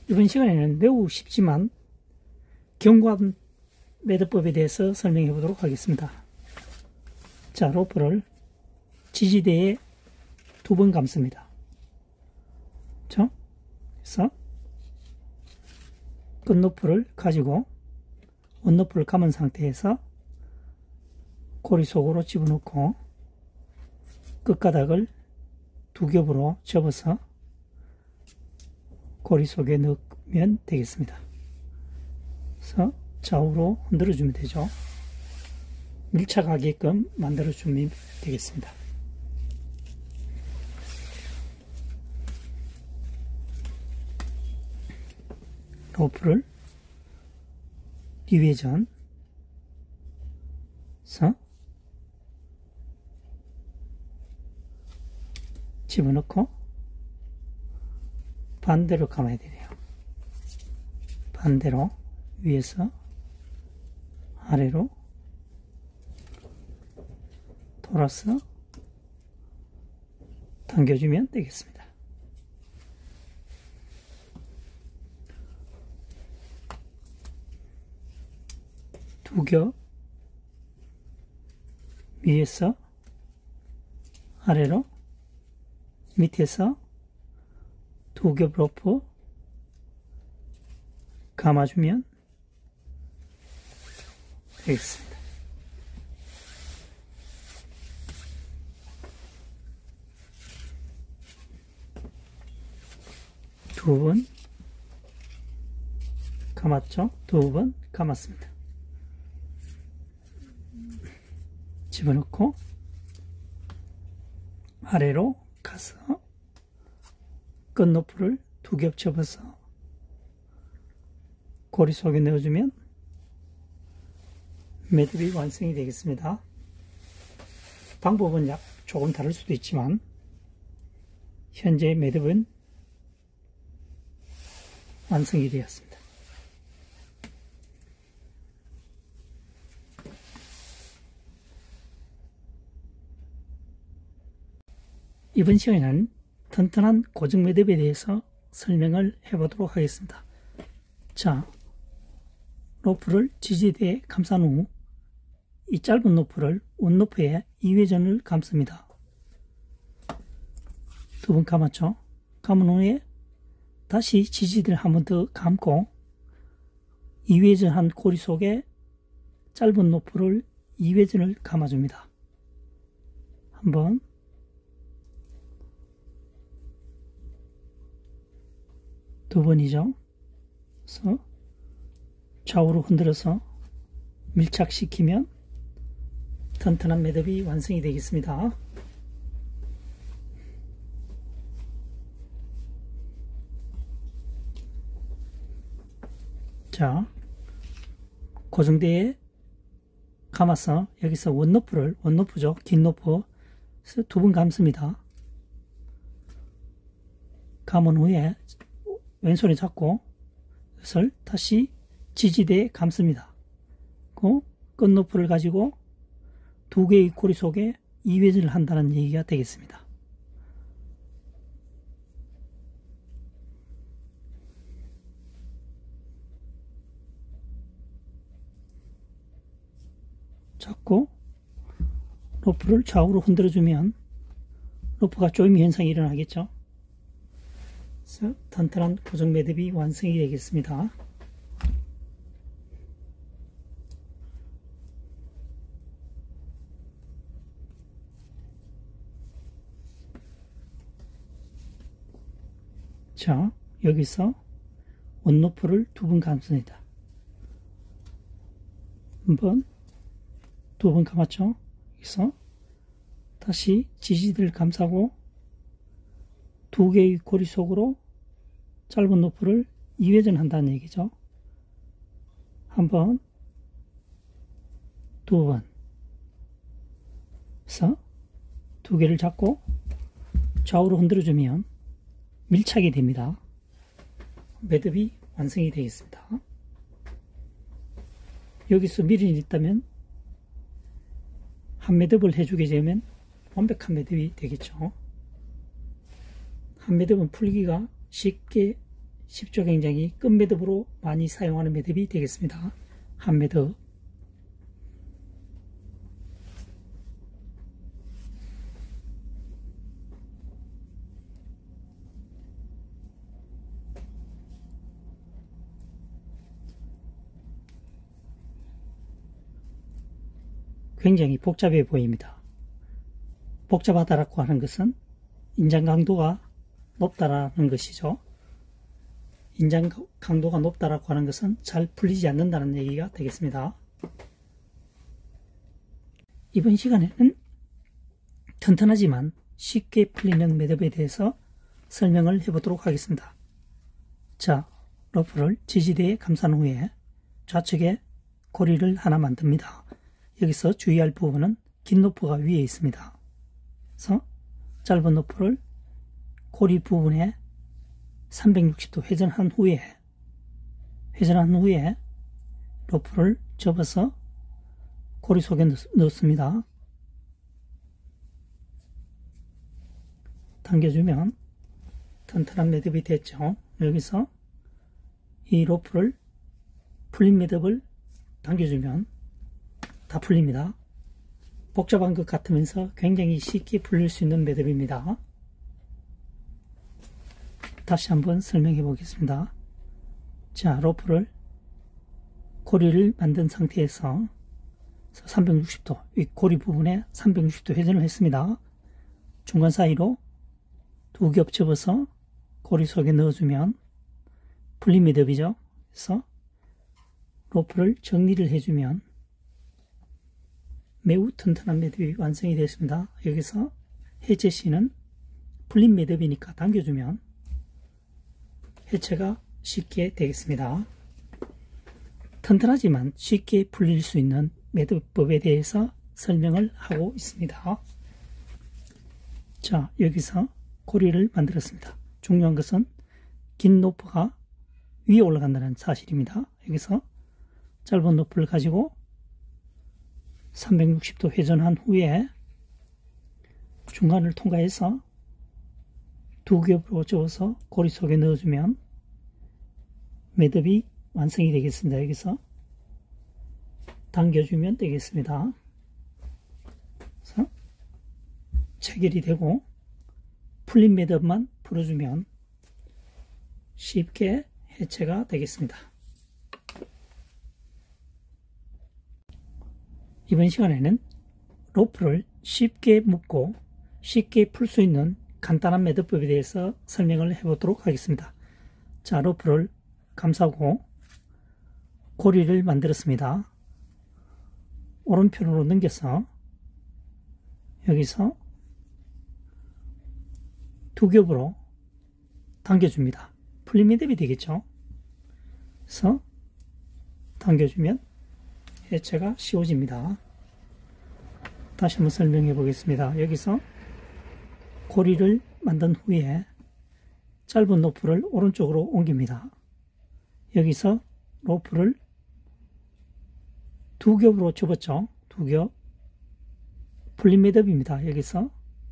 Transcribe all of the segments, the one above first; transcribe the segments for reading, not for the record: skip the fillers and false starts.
이번 시간에는 매우 쉽지만 견고한 매듭법에 대해서 설명해 보도록 하겠습니다. 자, 로프를 지지대에 2번 감습니다. 그렇죠? 그래서 끝로프를 가지고 원로프를 감은 상태에서 고리 속으로 집어넣고 끝가닥을 2겹으로 접어서 고리 속에 넣으면 되겠습니다. 그래서 좌우로 흔들어주면 되죠. 밀착하게끔 만들어주면 되겠습니다. 로프를 뒤회전해서 집어넣고 반대로 감아야 되네요. 반대로 위에서 아래로 돌아서 당겨주면 되겠습니다. 두 겹 위에서 아래로 밑에서 2겹 로프 감아주면 되겠습니다. 두 번 감았죠? 2번 감았습니다. 집어넣고 아래로 가서 끝로프를 2겹 접어서 고리 속에 넣어주면 매듭이 완성이 되겠습니다. 방법은 조금 다를 수도 있지만 현재 매듭은 완성이 되었습니다. 이번 시간에는 튼튼한 고정 매듭에 대해서 설명을 해보도록 하겠습니다. 자, 로프를 지지대에 감싼 후 이 짧은 로프를 원로프에 2회전을 감습니다. 2번 감았죠? 감은 후에 다시 지지대를 한 번 더 감고 2회전한 고리 속에 짧은 로프를 2회전을 감아줍니다. 한번 2번이죠. 그래서 좌우로 흔들어서 밀착시키면 튼튼한 매듭이 완성이 되겠습니다. 자, 고정대에 감아서 여기서 원로프죠. 긴 로프 2번 감습니다. 감은 후에 왼손에 잡고 이것을 다시 지지대에 감습니다. 그 끝로프를 가지고 2개의 고리 속에 2회전을 한다는 얘기가 되겠습니다. 잡고 로프를 좌우로 흔들어주면 로프가 조임 현상이 일어나겠죠. 그래서 튼튼한 고정 매듭이 완성이 되겠습니다. 자, 여기서 원로프를 2번 감습니다. 한번 2번 감았죠. 여기서 다시 지지대를 감싸고 2개의 고리 속으로 짧은 로프를 2회전 한다는 얘기죠. 한번 2번 그래서 2개를 잡고 좌우로 흔들어주면 밀착이 됩니다. 매듭이 완성이 되겠습니다. 여기서 미련이 있다면 한 매듭을 해주게 되면 완벽한 매듭이 되겠죠. 한 매듭은 풀기가 쉽게 쉽죠. 굉장히 끝 매듭으로 많이 사용하는 매듭이 되겠습니다. 한 매듭. 굉장히 복잡해 보입니다. 복잡하다라고 하는 것은 인장 강도가 높다라는 것이죠. 인장 강도가 높다라고 하는 것은 잘 풀리지 않는다는 얘기가 되겠습니다. 이번 시간에는 튼튼하지만 쉽게 풀리는 매듭에 대해서 설명을 해보도록 하겠습니다. 자, 러프를 지지대에 감싼 후에 좌측에 고리를 하나 만듭니다. 여기서 주의할 부분은 긴 노프가 위에 있습니다. 그래서 짧은 노프를 고리 부분에 360도 회전한 후에 로프를 접어서 고리 속에 넣습니다. 당겨주면 튼튼한 매듭이 됐죠. 여기서 이 로프를 풀린 매듭을 당겨주면 다 풀립니다. 복잡한 것 같으면서 굉장히 쉽게 풀릴 수 있는 매듭입니다. 다시 한번 설명해 보겠습니다. 자, 로프를 고리를 만든 상태에서 360도, 이 고리 부분에 360도 회전을 했습니다. 중간 사이로 두 겹 접어서 고리 속에 넣어주면 풀린 매듭이죠. 그래서 로프를 정리를 해주면 매우 튼튼한 매듭이 완성이 되었습니다. 여기서 해체시는 풀린 매듭이니까 당겨주면 해체가 쉽게 되겠습니다. 튼튼하지만 쉽게 풀릴 수 있는 매듭법에 대해서 설명을 하고 있습니다. 자, 여기서 고리를 만들었습니다. 중요한 것은 긴 노프가 위에 올라간다는 사실입니다. 여기서 짧은 노프를 가지고 360도 회전한 후에 중간을 통과해서 두 겹으로 접어서 고리 속에 넣어주면 매듭이 완성이 되겠습니다. 여기서 당겨주면 되겠습니다. 그래서 체결이 되고 풀린 매듭만 풀어주면 쉽게 해체가 되겠습니다. 이번 시간에는 로프를 쉽게 묶고 쉽게 풀 수 있는 간단한 매듭법에 대해서 설명을 해보도록 하겠습니다. 자, 로프를 감싸고 고리를 만들었습니다. 오른편으로 넘겨서 여기서 두 겹으로 당겨줍니다. 풀린 매듭이 되겠죠. 그래서 당겨주면 해체가 쉬워집니다. 다시 한번 설명해 보겠습니다. 여기서 고리를 만든 후에 짧은 로프를 오른쪽으로 옮깁니다. 여기서 로프를 두 겹으로 접었죠. 두 겹. 풀린 매듭입니다. 여기서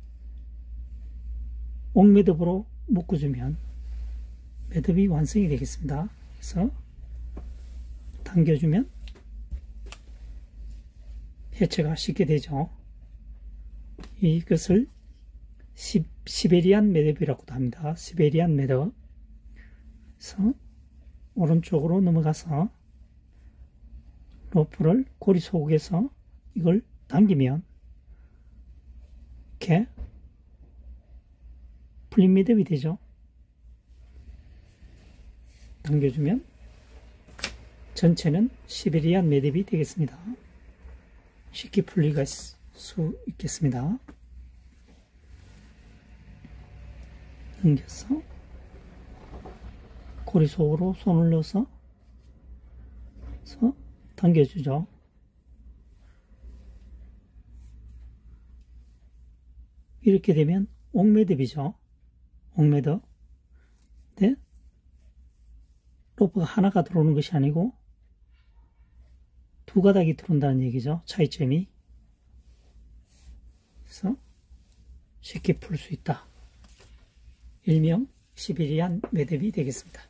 옥매듭으로 묶어주면 매듭이 완성이 되겠습니다. 그래서 당겨주면 해체가 쉽게 되죠. 이것을 시베리안 매듭이라고도 합니다. 시베리안 매듭. 그래서 오른쪽으로 넘어가서 로프를 고리 속에서 이걸 당기면 이렇게 풀린 매듭이 되죠. 당겨주면 전체는 시베리안 매듭이 되겠습니다. 쉽게 풀릴 수 있겠습니다. 당겨서 고리 속으로 손을 넣어서 당겨주죠. 이렇게 되면 옥매듭이죠. 옥매듭. 네? 로프가 하나가 들어오는 것이 아니고 두 가닥이 들어온다는 얘기죠. 차이점이. 그래서 쉽게 풀 수 있다. 일명 시베리안 매듭이 되겠습니다.